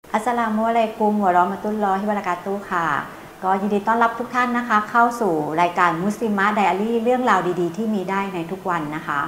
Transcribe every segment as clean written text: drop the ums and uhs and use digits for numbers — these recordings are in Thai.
อัสสลามุอะลัยกุมวะเราะมะตุลลอฮิวะบะเราะกาตุฮ์ค่ะก็ยินดีต้อนรับทุกท่านนะคะเข้าสู่รายการมุสลิมะไดอารี่เรื่องราวดีๆที่มีได้ในทุกวันนะคะ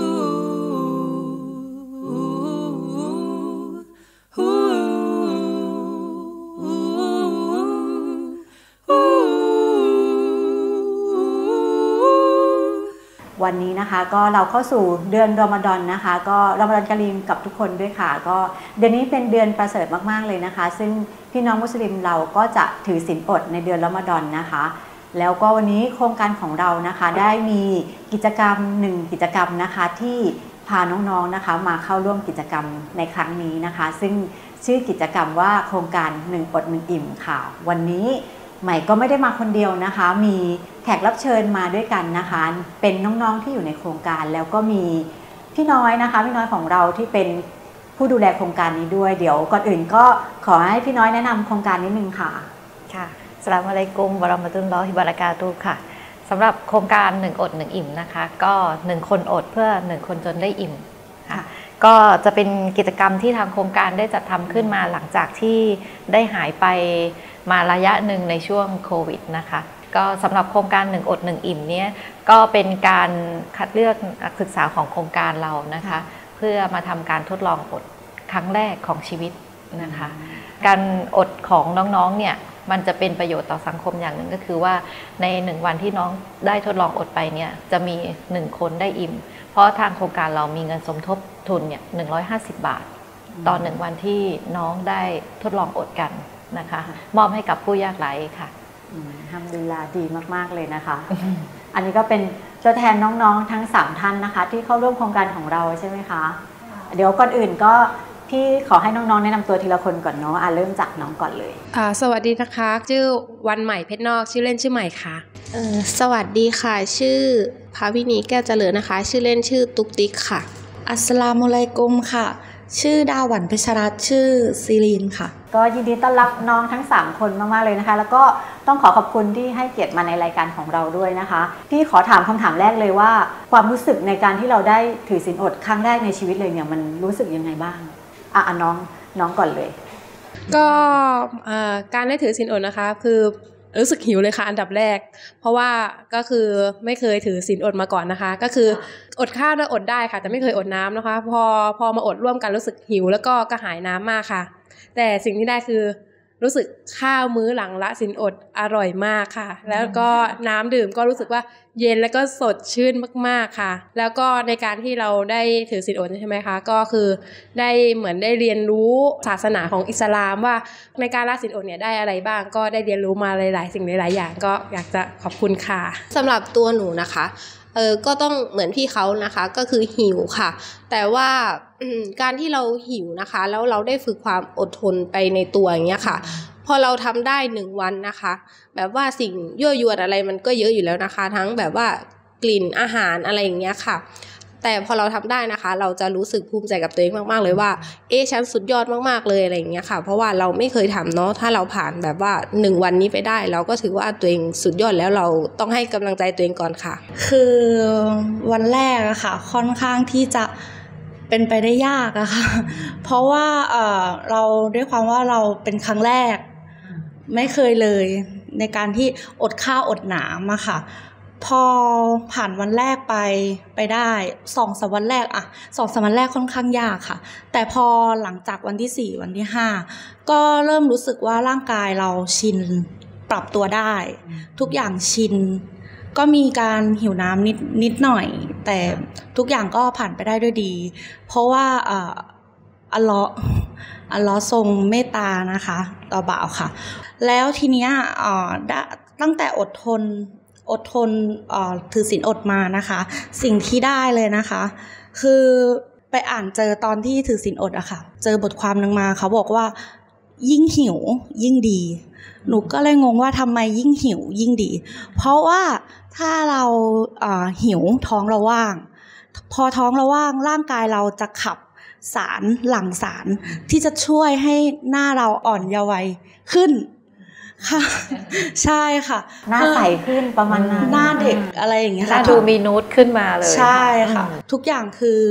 วันนี้นะคะก็เราเข้าสู่เดือนรอมฎอนนะคะก็รอมฎอนกะรีมกับทุกคนด้วยค่ะก็เดือนนี้เป็นเดือนประเสริฐมากๆเลยนะคะซึ่งพี่น้องมุสลิมเราก็จะถือศีลอดในเดือนรอมฎอนนะคะแล้วก็วันนี้โครงการของเรานะคะได้มีกิจกรรม1กิจกรรมนะคะที่พาน้องๆนะคะมาเข้าร่วมกิจกรรมในครั้งนี้นะคะซึ่งชื่อกิจกรรมว่าโครงการ1อด1อิ่มค่ะวันนี้ใหม่ก็ไม่ได้มาคนเดียวนะคะมีแขกรับเชิญมาด้วยกันนะคะเป็นน้องๆที่อยู่ในโครงการแล้วก็มีพี่น้อยนะคะพี่น้อยของเราที่เป็นผู้ดูแลโครงการนี้ด้วยเดี๋ยวก่อนอื่นก็ขอให้พี่น้อยแนะนำโครงการนิดนึงค่ะค่ะอัสสลามุอะลัยกุมวะเราะมะตุลลอฮิวะบะเราะกาตุฮ์ค่ะสำหรับโครงการ1อด1อิ่มนะคะก็1คนอดเพื่อ1คนจนได้อิ่มค่ะก็จะเป็นกิจกรรมที่ทางโครงการได้จัดทำขึ้นมาหลังจากที่ได้หายไปมาระยะหนึ่งในช่วงโควิดนะคะก็สำหรับโครงการ1อด1อิ่มเนี่ยก็เป็นการคัดเลือกนักศึกษาของโครงการเรานะคะเพื่อมาทำการทดลองอดครั้งแรกของชีวิตนะคะการอดของน้องๆเนี่ยมันจะเป็นประโยชน์ต่อสังคมอย่างหนึ่งก็คือว่าใน1วันที่น้องได้ทดลองอดไปเนี่ยจะมี1คนได้อิ่มเพราะทางโครงการเรามีเงินสมทบทุนเนี่ย150 บาทต่อ1วันที่น้องได้ทดลองอดกันนะคะมอบให้กับผู้ยากไร้ค่ะทำดีลาดีมากๆเลยนะคะ อันนี้ก็เป็นตัวแทนน้องๆทั้ง3ท่านนะคะที่เข้าร่วมโครงการของเราใช่ไหมคะเดี๋ยวก่อนอื่นก็พี่ขอให้น้องๆแนะนำตัวทีละคนก่อนเนาะเริ่มจากน้องก่อนเลยสวัสดีนะคะชื่อวันใหม่เพชรนอกชื่อเล่นชื่อใหม่ค่ะสวัสดีค่ะชื่อภาวินีแก้วเจริญนะคะชื่อเล่นชื่อตุ๊กติ๊กค่ะอัสสลามุอะลัยกุมค่ะชื่อดาหวันเพชรรัตน์ชื่อซีรีนค่ะก็ยินดีต้อนรับน้องทั้ง3คนมากๆเลยนะคะแล้วก็ต้องขอบคุณที่ให้เกียรติมาในรายการของเราด้วยนะคะพี่ขอถามคำถามแรกเลยว่าความรู้สึกในการที่เราได้ถือศีลอดครั้งแรกในชีวิตเลยเนี่ยมันรู้สึกยังไงบ้างน้องก่อนเลยก็การได้ถือศีลอดนะคะคือรู้สึกหิวเลยค่ะอันดับแรกเพราะว่าก็คือไม่เคยถือศีลอดมาก่อนนะคะก็คืออดข้าวได้อดได้ค่ะแต่ไม่เคยอดน้ำนะคะพอมาอดร่วมกันรู้สึกหิวแล้วก็กระหายน้ำมากค่ะแต่สิ่งที่ได้คือรู้สึกข้าวมื้อหลังละศีลอดอร่อยมากค่ะแล้วก็น้ำดื่มก็รู้สึกว่าเย็นแล้วก็สดชื่นมากๆค่ะแล้วก็ในการที่เราได้ถือศีลอดใช่ไหมคะก็คือได้เหมือนได้เรียนรู้ศาสนาของอิสลามว่าในการละศีลอดเนี่ยได้อะไรบ้างก็ได้เรียนรู้มาหลายๆสิ่งหลายๆอย่างก็อยากจะขอบคุณค่ะสำหรับตัวหนูนะคะก็ต้องเหมือนพี่เขานะคะก็คือหิวค่ะแต่ว่าการที่เราหิวนะคะแล้วเราได้ฝึกความอดทนไปในตัวอย่างเงี้ยค่ะพอเราทำได้1วันนะคะแบบว่าสิ่งยั่วยวนอะไรมันก็เยอะอยู่แล้วนะคะทั้งแบบว่ากลิ่นอาหารอะไรอย่างเงี้ยค่ะแต่พอเราทำได้นะคะเราจะรู้สึกภูมิใจกับตัวเองมากๆเลยว่าฉันสุดยอดมากๆเลยอะไรอย่างเงี้ยค่ะเพราะว่าเราไม่เคยทำเนาะถ้าเราผ่านแบบว่า1วันนี้ไปได้เราก็ถือว่าตัวเองสุดยอดแล้วเราต้องให้กำลังใจตัวเองก่อนค่ะคือวันแรกอะค่ะค่อนข้างที่จะเป็นไปได้ยากอะค่ะเพราะว่าเราด้วยความว่าเราเป็นครั้งแรกไม่เคยเลยในการที่อดข้าวอดน้ำอะค่ะพอผ่านวันแรกไปได้2-3 วันแรกอะ2-3 วันแรกค่อนข้างยากค่ะแต่พอหลังจากวันที่4วันที่5ก็เริ่มรู้สึกว่าร่างกายเราชินปรับตัวได้ทุกอย่างชินก็มีการหิวน้ำนิดหน่อยแต่ทุกอย่างก็ผ่านไปได้ด้วยดีเพราะว่าอัลเลาะห์ทรงเมตตานะคะต่อบ่าวค่ะแล้วทีเนี้ยตั้งแต่อดทนถือศีลอดมานะคะสิ่งที่ได้เลยนะคะคือไปอ่านเจอตอนที่ถือศีลอดอะค่ะเจอบทความนึงมาเขาบอกว่ายิ่งหิวยิ่งดีหนูก็เลยงงว่าทำไมยิ่งหิวยิ่งดีเพราะว่าถ้าเราหิวท้องเราว่างพอท้องเราว่างร่างกายเราจะขับหลั่งสารที่จะช่วยให้หน้าเราอ่อนเยาว์วัยขึ้นค่ะใช่ค่ะหน้าใสขึ้นประมาณนั้นหน้าเด็กอะไรอย่างเงี้ยค่ะหน้าดูมีนูดขึ้นมาเลยใช่ค่ะทุกอย่างคือ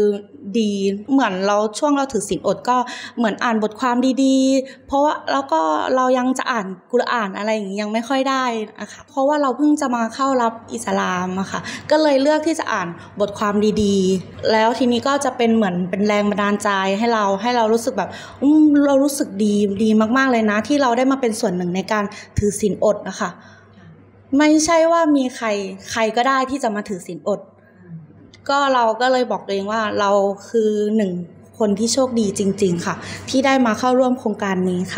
ดีเหมือนช่วงเราถือศีลอดก็เหมือนอ่านบทความดีๆเพราะว่าแล้วก็เรายังจะอ่านกุรอานอะไรอย่างนี้ยังไม่ค่อยได้นะคะเพราะว่าเราเพิ่งจะมาเข้ารับอิสลามอะค่ะก็เลยเลือกที่จะอ่านบทความดีๆแล้วทีนี้ก็จะเป็นเหมือนเป็นแรงบันดาลใจให้เรารู้สึกแบบเรารู้สึกดีมากๆเลยนะที่เราได้มาเป็นส่วนหนึ่งในการถือศีลอดนะคะไม่ใช่ว่ามีใครก็ได้ที่จะมาถือศีลอดก็เราก็เลยบอกตัวเองว่าเราคือหนึ่งคนที่โชคดีจริงๆค่ะที่ได้มาเข้าร่วมโครงการนี้ค่ะ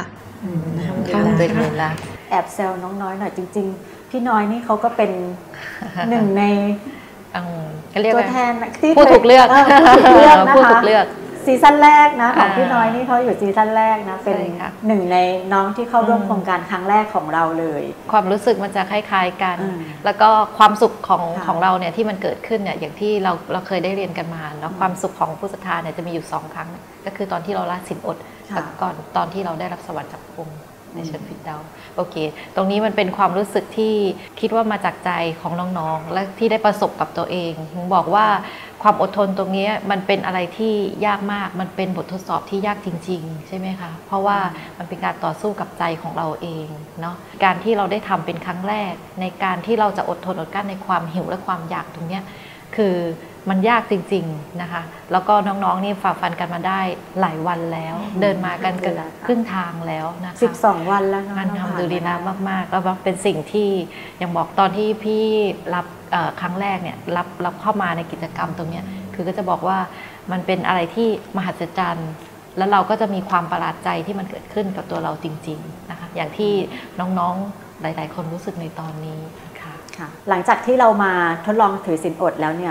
แอบแซวน้องน้อยหน่อยจริงๆพี่น้อยนี่เขาก็เป็นหนึ่งในตัวแทนที่ผู้ถูกเลือกนะคะซีซั่นแรกนะของพี่น้อยนี่เขาอยู่ซีซั่นแรกนะเป็นหนึ่งในน้องที่เข้าร่วมโครงการครั้งแรกของเราเลยความรู้สึกมันจะคล้ายๆกันแล้วก็ความสุขของเราเนี่ยที่มันเกิดขึ้นเนี่ยอย่างที่เราเคยได้เรียนกันมาแล้วความสุขของผู้ศรัทธาเนี่ยจะมีอยู่2ครั้งก็คือตอนที่เราละศีลอดกับก่อนตอนที่เราได้รับสวรรค์จากพระองค์ในเชิญฟิรเดาส์โอเคตรงนี้มันเป็นความรู้สึกที่คิดว่ามาจากใจของน้องๆและที่ได้ประสบกับตัวเองผมบอกว่าความอดทนตรงนี้มันเป็นอะไรที่ยากมากมันเป็นบททดสอบที่ยากจริงๆใช่ไหมคะเพราะว่ามันเป็นการต่อสู้กับใจของเราเองเนาะการที่เราได้ทำเป็นครั้งแรกในการที่เราจะอดทนอดกลั้นในความหิวและความอยากตรงนี้คือมันยากจริงๆนะคะแล้วก็น้องๆนี่ฝ่าฟันกันมาได้หลายวันแล้วเดินมากันเกือบครึ่งทางแล้วนะคะ 12 วันแล้วนะทำดูดีนะมากๆแล้วเป็นสิ่งที่ยังบอกตอนที่พี่รับครั้งแรกเนี่ยรับเข้ามาในกิจกรรมตรงนี้คือก็จะบอกว่ามันเป็นอะไรที่มหัศจรรย์แล้วเราก็จะมีความประหลาดใจที่มันเกิดขึ้นกับตัวเราจริงๆนะคะอย่างที่น้องๆหลายๆคนรู้สึกในตอนนี้ค่ะหลังจากที่เรามาทดลองถือศีลอดแล้วเนี่ย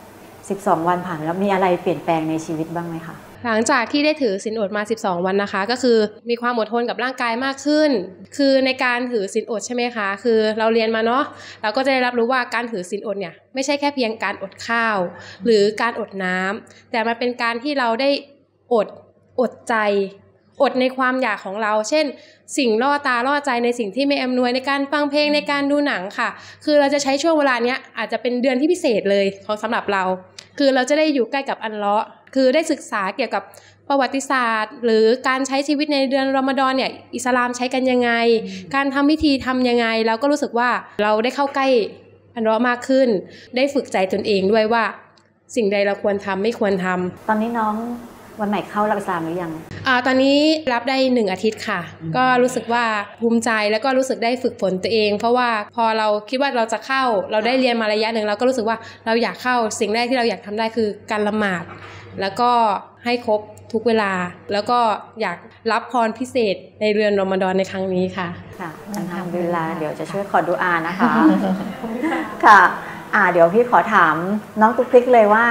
12 วันผ่านแล้วมีอะไรเปลี่ยนแปลงในชีวิตบ้างไหมคะหลังจากที่ได้ถือศีลอดมา12 วันนะคะก็คือมีความอดทนกับร่างกายมากขึ้นคือในการถือศีลอดใช่ไหมคะคือเราเรียนมาเนาะเราก็จะได้รับรู้ว่าการถือศีลอดเนี่ยไม่ใช่แค่เพียงการอดข้าวหรือการอดน้ำแต่มันเป็นการที่เราได้อดใจอดในความอยากของเราเช่นสิ่งล่อตาล่อใจในสิ่งที่ไม่อำนวยในการฟังเพลงในการดูหนังค่ะคือเราจะใช้ช่วงเวลาเนี้ยอาจจะเป็นเดือนที่พิเศษเลยของสำหรับเราคือเราจะได้อยู่ใกล้กับอัลเลาะห์คือได้ศึกษาเกี่ยวกับประวัติศาสตร์หรือการใช้ชีวิตในเดือนรอมฎอนเนี่ยอิสลามใช้กันยังไงการทำพิธีทำยังไงเราก็รู้สึกว่าเราได้เข้าใกล้อัลเลาะห์มากขึ้นได้ฝึกใจตนเองด้วยว่าสิ่งใดเราควรทำไม่ควรทำตอนนี้น้องวันใหม่เข้ารับอิสลามหรือยังตอนนี้รับได้1 อาทิตย์ค่ะก็รู้สึกว่าภูมิใจแล้วก็รู้สึกได้ฝึกฝนตัวเองเพราะว่าพอเราคิดว่าเราจะเข้าเราได้เรียนมาระยะหนึ่งเราก็รู้สึกว่าเราอยากเข้าสิ่งแรกที่เราอยากทำได้คือการละหมาดแล้วก็ให้ครบทุกเวลาแล้วก็อยากรับพรพิเศษในเดือนรอมฎอนในครั้งนี้ค่ะอัลฮัมดุลิลลาห์เดี๋ยวจะช่วยขอดุอานะคะค่ะเดี๋ยวพี่ขอถามน้องตุ๊กติ๊กเลยว่า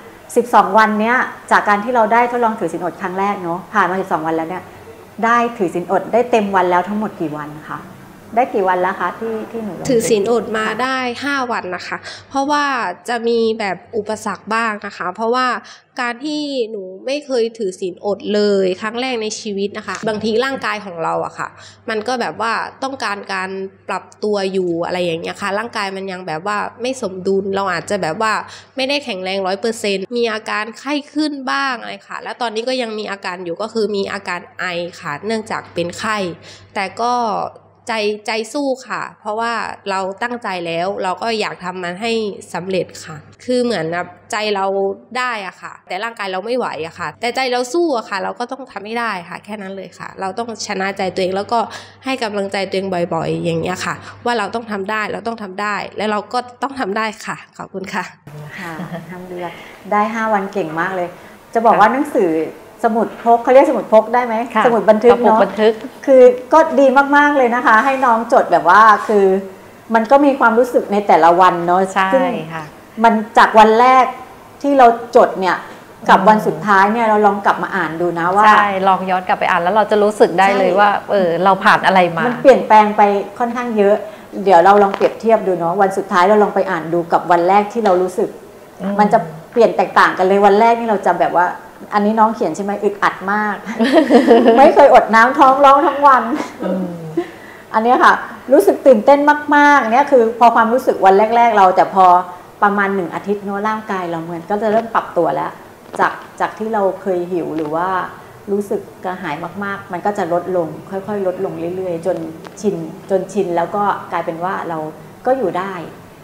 12 วันเนี้ยจากการที่เราได้ทดลองถือศีลอดครั้งแรกเนาะผ่านมา12 วันแล้วเนี่ยได้ถือศีลอดได้เต็มวันแล้วทั้งหมดกี่วันคะได้กี่วันแล้วคะที่หนูถือศีลอดมาได้5 วันนะคะเพราะว่าจะมีแบบอุปสรรคบ้างนะคะเพราะว่าการที่หนูไม่เคยถือศีลอดเลยครั้งแรกในชีวิตนะคะบางทีร่างกายของเราอะค่ะมันก็แบบว่าต้องการการปรับตัวอยู่อะไรอย่างเงี้ยค่ะร่างกายมันยังแบบว่าไม่สมดุลเราอาจจะแบบว่าไม่ได้แข็งแรง 100% มีอาการไข้ขึ้นบ้างอะไรค่ะแล้วตอนนี้ก็ยังมีอาการอยู่ก็คือมีอาการไอค่ะเนื่องจากเป็นไข้แต่ก็ใจสู้ค่ะเพราะว่าเราตั้งใจแล้วเราก็อยากทำมันให้สำเร็จค่ะคือเหมือนแบบใจเราได้อะค่ะแต่ร่างกายเราไม่ไหวอะค่ะแต่ใจเราสู้อะค่ะเราก็ต้องทำให้ได้ค่ะแค่นั้นเลยค่ะเราต้องชนะใจตัวเองแล้วก็ให้กำลังใจตัวเองบ่อยๆอย่างเงี้ยค่ะว่าเราต้องทำได้เราต้องทำได้และเราก็ต้องทำได้ค่ะขอบคุณค่ะทำเดือนได้5 วันเก่งมากเลยจะบอกว่าหนังสือสมุดพกเขาเรียกสมุดพกได้ไหมสมุดบันทึกเนาะคือก็ดีมากๆเลยนะคะให้น้องจดแบบว่าคือมันก็มีความรู้สึกในแต่ละวันเนาะใช่ค่ะมันจากวันแรกที่เราจดเนี่ยกับวันสุดท้ายเนี่ยเราลองกลับมาอ่านดูนะว่าใช่ลองย้อนกลับไปอ่านแล้วเราจะรู้สึกได้เลยว่าเราผ่านอะไรมามันเปลี่ยนแปลงไปค่อนข้างเยอะเดี๋ยวเราลองเปรียบเทียบดูเนาะวันสุดท้ายเราลองไปอ่านดูกับวันแรกที่เรารู้สึกมันจะเปลี่ยนแตกต่างกันเลยวันแรกนี่เราจะแบบว่าอันนี้น้องเขียนใช่ไหมอึดอัดมาก ไม่เคยอดน้ำท้องร้องทั้งวัน อันนี้ค่ะรู้สึกตื่นเต้นมากๆเนี่ยคือพอความรู้สึกวันแรกๆเราแต่พอประมาณ1 อาทิตย์เนาะร่างกายเราเหมือนก็จะเริ่มปรับตัวแล้วจากที่เราเคยหิวหรือว่ารู้สึกกระหายมากๆมันก็จะลดลงค่อยๆลดลงเรื่อยๆจนชินแล้วก็กลายเป็นว่าเราก็อยู่ได้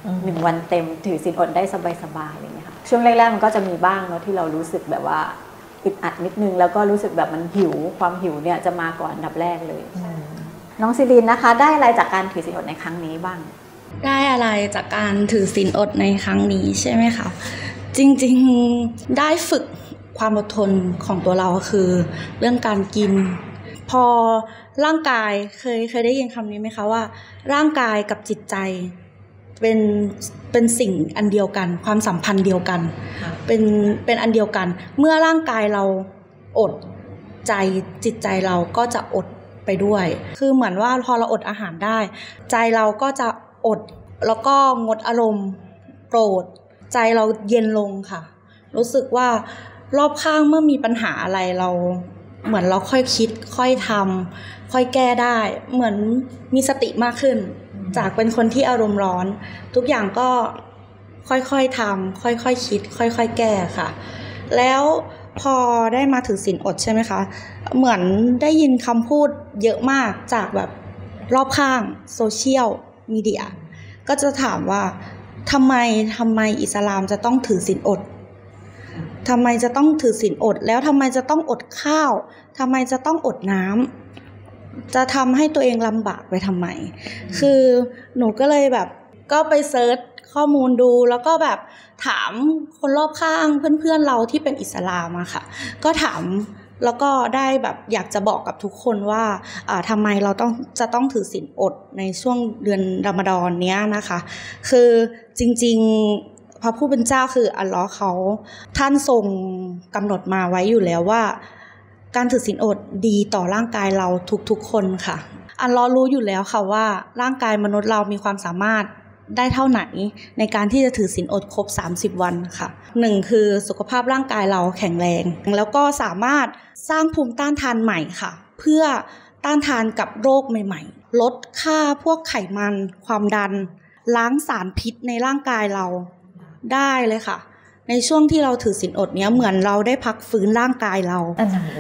1 วันเต็มถือศีลอดได้สบายๆอะไรเงี้ยค่ะช่วงแรกๆมันก็จะมีบ้างเนาะที่เรารู้สึกแบบว่าอึดอัดนิดนึงแล้วก็รู้สึกแบบมันหิวความหิวเนี่ยจะมาก่อนอันดับแรกเลยน้องซิลินนะคะได้อะไรจากการถือศีลอดในครั้งนี้บ้างได้อะไรจากการถือศีลอดในครั้งนี้ใช่ไหมคะจริงๆได้ฝึกความอดทนของตัวเราคือเรื่องการกินพอร่างกายเคยได้ยินคำนี้ไหมคะว่าร่างกายกับจิตใจเป็นสิ่งอันเดียวกันความสัมพันธ์เดียวกันเป็นอันเดียวกันเมื่อร่างกายเราอดใจจิตใจเราก็จะอดไปด้วยคือเหมือนว่าพอเราอดอาหารได้ใจเราก็จะอดแล้วก็งดอารมณ์โกรธใจเราเย็นลงค่ะรู้สึกว่ารอบข้างเมื่อมีปัญหาอะไรเราเหมือนเราค่อยคิดค่อยทำค่อยแก้ได้เหมือนมีสติมากขึ้นจากเป็นคนที่อารมณ์ร้อนทุกอย่างก็ค่อยๆทำค่อยๆคิดค่อยๆแก้ค่ะแล้วพอได้มาถือศีลอดใช่ไหมคะเหมือนได้ยินคำพูดเยอะมากจากแบบรอบข้างโซเชียลมีเดียก็จะถามว่าทำไมอิสลามจะต้องถือศีลอดทำไมจะต้องถือศีลอดแล้วทำไมจะต้องอดข้าวทำไมจะต้องอดน้ำจะทำให้ตัวเองลำบากไปทำไมคือหนูก็เลยแบบก็ไปเซิร์ชข้อมูลดูแล้วก็แบบถามคนรอบข้างเพื่อนๆเราที่เป็นอิสลามอะค่ะก็ถามแล้วก็ได้แบบอยากจะบอกกับทุกคนว่าทำไมเราจะต้องถือศีลอดในช่วงเดือนรอมฎอนเนี้ยนะคะคือจริงๆพระผู้เป็นเจ้าคืออัลเลาะห์เขาท่านทรงกำหนดมาไว้อยู่แล้วว่าการถือศีลอดดีต่อร่างกายเราทุกๆคนค่ะอัลเลาะห์รู้อยู่แล้วค่ะว่าร่างกายมนุษย์เรามีความสามารถได้เท่าไหนในการที่จะถือศีลอดครบ30 วันค่ะ1คือสุขภาพร่างกายเราแข็งแรงแล้วก็สามารถสร้างภูมิต้านทานใหม่ค่ะเพื่อต้านทานกับโรคใหม่ๆลดค่าพวกไขมันความดันล้างสารพิษในร่างกายเราได้เลยค่ะในช่วงที่เราถือศีลอดเนี้ยเหมือนเราได้พักฟื้นร่างกายเรา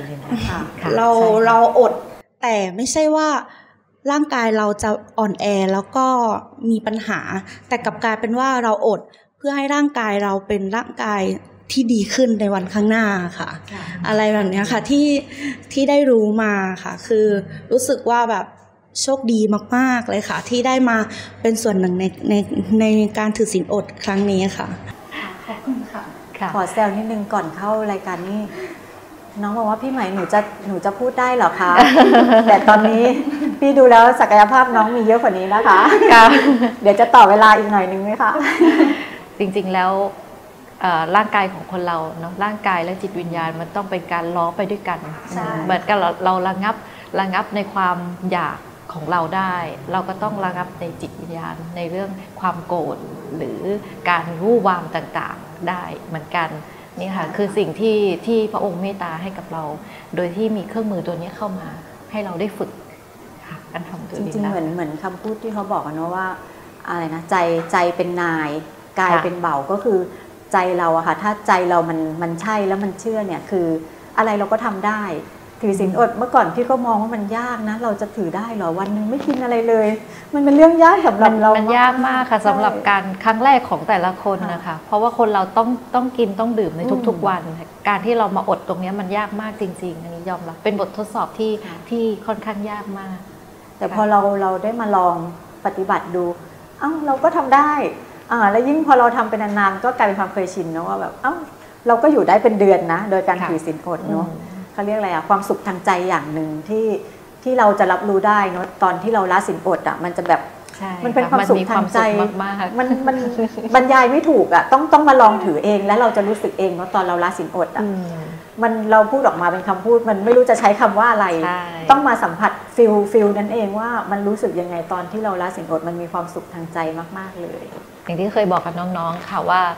เราอดแต่ไม่ใช่ว่าร่างกายเราจะอ่อนแอแล้วก็มีปัญหาแต่กลับกลายเป็นว่าเราอดเพื่อให้ร่างกายเราเป็นร่างกายที่ดีขึ้นในวันข้างหน้าค่ะอะไรแบบนี้ค่ะที่ได้รู้มาค่ะคือรู้สึกว่าแบบโชคดีมากๆเลยค่ะที่ได้มาเป็นส่วนหนึ่งในการถือศีลอดครั้งนี้ค่ะขอบคุณค่ะขอแซวนิดนึงก่อนเข้ารายการนี้น้องบอกว่าพี่ไหมหนูจะพูดได้เหรอคะ แต่ตอนนี้พี่ดูแล้วศักยภาพน้องมีเยอะกว่านี้นะคะเดี๋ยวจะต่อเวลาอีกหน่อยนึงไหมคะจริงๆแล้วร่างกายของคนเราเนาะร่างกายและจิตวิญญาณมันต้องเป็นการล้อไปด้วยกันเหมือนกับเราระงับในความอยากของเราได้เราก็ต้องระงับในจิตวิญญาณในเรื่องความโกรธหรือการวู่วามต่างๆได้เหมือนกันนี่ค่ะคือสิ่งที่พระองค์เมตตาให้กับเราโดยที่มีเครื่องมือตัวนี้เข้ามาให้เราได้ฝึกค่ะการทำตัวนี้จริงๆเหมือนคำพูดที่เขาบอกกันว่าอะไรนะใจเป็นนายกายเป็นเบาก็คือใจเราอะค่ะถ้าใจเรามันใช่แล้วมันเชื่อเนี่ยคืออะไรเราก็ทำได้ถือศีลอดเมื่อก่อนพี่ก็มองว่ามันยากนะเราจะถือได้เหรอวันนึงไม่กินอะไรเลยมันเป็นเรื่องยากสำหรับเรามันยากมากค่ะสำหรับการครั้งแรกของแต่ละคนนะคะเพราะว่าคนเราต้องกินต้องดื่มในทุกๆวันการที่เรามาอดตรงนี้มันยากมากจริงๆอันนี้ยอมรับเป็นบททดสอบที่ค่อนข้างยากมากแต่พอเราได้มาลองปฏิบัติดูเราก็ทำได้แล้วยิ่งพอเราทำเป็นนานๆก็กลายเป็นความเคยชินนะว่าแบบเราก็อยู่ได้เป็นเดือนนะโดยการถือศีลอดเนาะเขาเรียกอะไรความสุขทางใจอย่างหนึ่งที่เราจะรับรู้ได้เนาะตอนที่เราละศีลอดมันจะแบบมันเป็นความสุขทางใจมันบรรยายไม่ถูกต้องมาลองถือเองแล้วเราจะรู้สึกเองเนาะตอนเราละศีลอดมันเราพูดออกมาเป็นคำพูดมันไม่รู้จะใช้คำว่าอะไรต้องมาสัมผัสฟิลนั่นเองว่ามันรู้สึกยังไงตอนที่เราละศีลอดมันมีความสุขทางใจมากๆเลยอย่างที่เคยบอกกับน้องๆค่ะว่า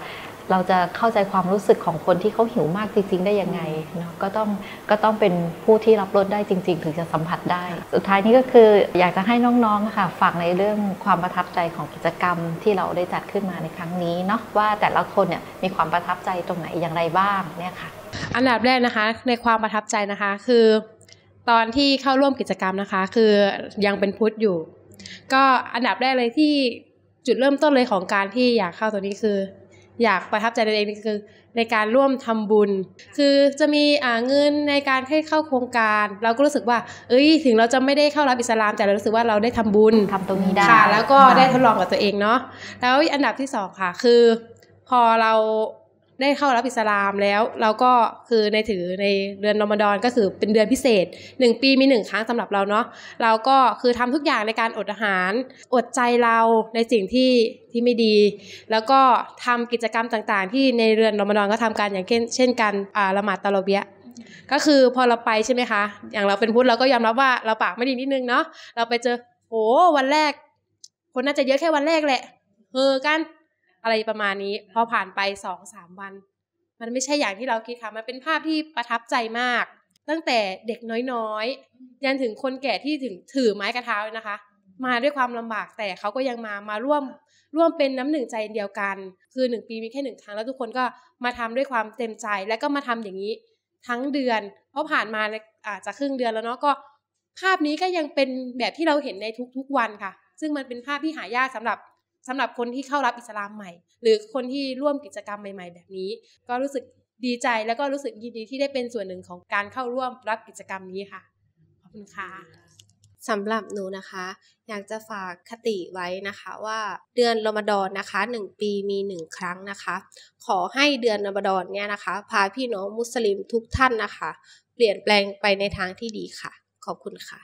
เราจะเข้าใจความรู้สึกของคนที่เขาหิวมากจริงๆได้ยังไงเนาะก็ต้องเป็นผู้ที่รับรสได้จริงๆถึงจะสัมผัสได้สุดท้ายนี้ก็คืออยากจะให้น้องๆค่ะฝากในเรื่องความประทับใจของกิจกรรมที่เราได้จัดขึ้นมาในครั้งนี้เนาะว่าแต่ละคนเนี่ยมีความประทับใจตรงไหนอย่างไรบ้างเนี่ยค่ะอันดับแรกนะคะในความประทับใจนะคะคือตอนที่เข้าร่วมกิจกรรมนะคะคือยังเป็นพุทธอยู่ก็อันดับแรกเลยที่จุดเริ่มต้นเลยของการที่อยากเข้าตัวนี้คืออยากประทับใจตัวเองคือในการร่วมทำบุญคือจะมีเงินในการให้เข้าโครงการเราก็รู้สึกว่าถึงเราจะไม่ได้เข้ารับอิสลามแต่เรารู้สึกว่าเราได้ทำบุญทำตรงนี้ได้ค่ะแล้วก็ได้ทดลองกับตัวเองเนาะแล้วอันดับที่2ค่ะคือพอเราได้เข้ารับอิสลามแล้วเราก็คือในเดือนรอมฎอนก็คือเป็นเดือนพิเศษ1ปีมี1ครั้งสำหรับเราเนาะเราก็คือทำทุกอย่างในการอดอาหารอดใจเราในสิ่งที่ไม่ดีแล้วก็ทำกิจกรรมต่างๆที่ในเดือนรอมฎอนก็ทำกันอย่างเช่นการละหมาดตะเราะเบียะห์ก็คือพอเราไปใช่ไหมคะอย่างเราเป็นพุทธเราก็ยอมรับว่าเราปากไม่ดีนิดนึงเนาะเราไปเจอวันแรกคนน่าจะเยอะแค่วันแรกแหละกันอะไรประมาณนี้พอผ่านไป 2-3 วันมันไม่ใช่อย่างที่เราคิดค่ะมันเป็นภาพที่ประทับใจมากตั้งแต่เด็กน้อยๆยันถึงคนแก่ที่ถึงถือไม้กระเท้าเลยนะคะมาด้วยความลำบากแต่เขาก็ยังมาร่วมเป็นน้ำหนึ่งใจเดียวกันคือ1ปีมีแค่1ครั้งแล้วทุกคนก็มาทำด้วยความเต็มใจแล้วก็มาทำอย่างนี้ทั้งเดือนเพราะผ่านมาจะครึ่งเดือนแล้วเนาะก็ภาพนี้ก็ยังเป็นแบบที่เราเห็นในทุกๆวันค่ะซึ่งมันเป็นภาพที่หายากสำหรับคนที่เข้ารับอิสลามใหม่หรือคนที่ร่วมกิจกรรมใหม่ๆแบบนี้ก็รู้สึกดีใจแล้วก็รู้สึกยินดีที่ได้เป็นส่วนหนึ่งของการเข้าร่วมรับกิจกรรมนี้ค่ะขอบคุณค่ะสำหรับหนูนะคะอยากจะฝากคติไว้นะคะว่าเดือนรอมฎอนนะคะ1ปีมี1ครั้งนะคะขอให้เดือนรอมฎอนเนี่ยนะคะพาพี่น้องมุสลิมทุกท่านนะคะเปลี่ยนแปลงไปในทางที่ดีค่ะขอบคุณค่ะ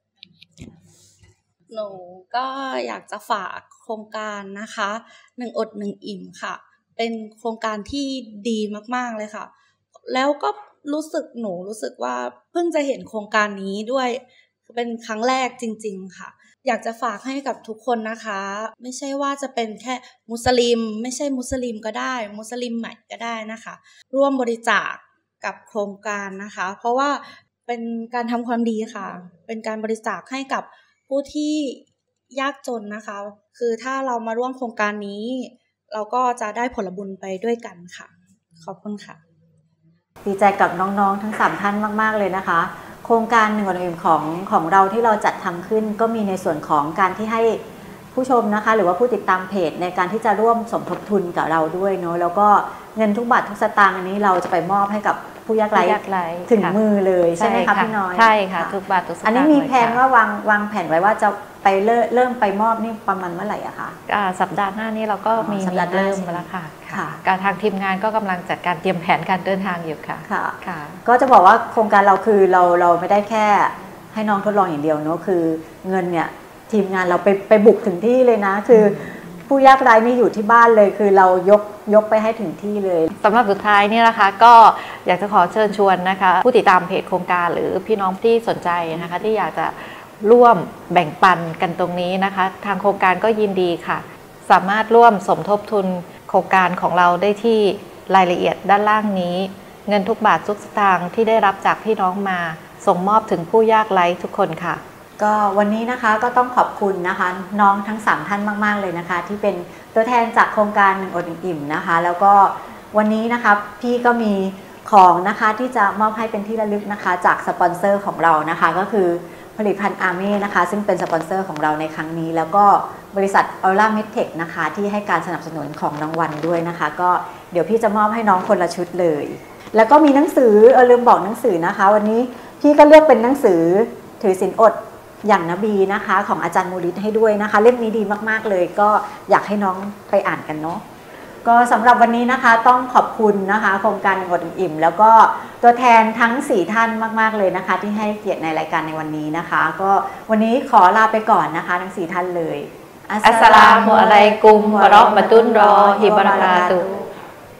หนูก็อยากจะฝากโครงการนะคะ1อด1อิ่มค่ะเป็นโครงการที่ดีมากๆเลยค่ะแล้วก็หนูรู้สึกว่าเพิ่งจะเห็นโครงการนี้ด้วยเป็นครั้งแรกจริงๆค่ะอยากจะฝากให้กับทุกคนนะคะไม่ใช่ว่าจะเป็นแค่มุสลิมไม่ใช่มุสลิมก็ได้มุสลิมใหม่ก็ได้นะคะร่วมบริจาคกับโครงการนะคะเพราะว่าเป็นการทำความดีค่ะเป็นการบริจาคให้กับผู้ที่ยากจนนะคะคือถ้าเรามาร่วมโครงการนี้เราก็จะได้ผลบุญไปด้วยกันค่ะขอบคุณค่ะดีใจกับน้องๆทั้ง3ท่านมากๆเลยนะคะโครงการ1อด1อิ่มของเราที่เราจัดทำขึ้นก็มีในส่วนของการที่ให้ผู้ชมนะคะหรือว่าผู้ติดตามเพจในการที่จะร่วมสมทบทุนกับเราด้วยเนาะแล้วก็เงินทุกบาททุกสตางค์อันนี้เราจะไปมอบให้กับผู้ยากไร้ถึงมือเลยใช่ไหมคะพี่น้อยใช่ค่ะทุกบาททุกสตางค์อันนี้มีแผนว่าวางแผนไว้ว่าจะไปเริ่มไปมอบนี่ประมาณเมื่อไหร่อะคะสัปดาห์หน้านี้เราก็มีเริ่มแล้วค่ะการทางทีมงานก็กำลังจัดการเตรียมแผนการเดินทางอยู่ค่ะค่ะก็จะบอกว่าโครงการเราคือเราไม่ได้แค่ให้น้องทดลองอย่างเดียวเนาะคือเงินเนี่ยทีมงานเราไปบุกถึงที่เลยนะคือผู้ยากไร้ไม่อยู่ที่บ้านเลยคือเรายกไปให้ถึงที่เลยสำหรับสุดท้ายนี่นะคะก็อยากจะขอเชิญชวนนะคะผู้ติดตามเพจโครงการหรือพี่น้องที่สนใจนะคะที่อยากจะร่วมแบ่งปันกันตรงนี้นะคะทางโครงการก็ยินดีค่ะสามารถร่วมสมทบทุนโครงการของเราได้ที่รายละเอียดด้านล่างนี้เงินทุกบาททุกสตางค์ที่ได้รับจากพี่น้องมาส่งมอบถึงผู้ยากไร้ทุกคนค่ะก็วันนี้นะคะก็ต้องขอบคุณนะคะน้องทั้ง3ท่านมากๆเลยนะคะที่เป็นตัวแทนจากโครงการ1อด1อิ่มนะคะแล้วก็วันนี้นะคะพี่ก็มีของนะคะที่จะมอบให้เป็นที่ระลึกนะคะจากสปอนเซอร์ของเรานะคะก็คือผลิตภัณฑ์อาร์เม่นะคะซึ่งเป็นสปอนเซอร์ของเราในครั้งนี้แล้วก็บริษัท Aura Medtech นะคะที่ให้การสนับสนุนของรางวัลด้วยนะคะก็เดี๋ยวพี่จะมอบให้น้องคนละชุดเลยแล้วก็มีหนังสือลืมบอกหนังสือนะคะวันนี้พี่ก็เลือกเป็นหนังสือถือศีลอดอย่างนบีนะคะของอาจารย์มูริดให้ด้วยนะคะเล่มนี้ดีมากๆเลยก็อยากให้น้องไปอ่านกันเนาะก็สำหรับวันนี้นะคะต้องขอบคุณนะคะโครงการ1อด1อิ่มแล้วก็ตัวแทนทั้ง4ท่านมากๆเลยนะคะที่ให้เกียรติในรายการในวันนี้นะคะก็วันนี้ขอลาไปก่อนนะคะทั้ง4ท่านเลยอัสสลามุอะลัยกุมวะเราะมะตุลลอฮิวะบะเราะกาตุฮ์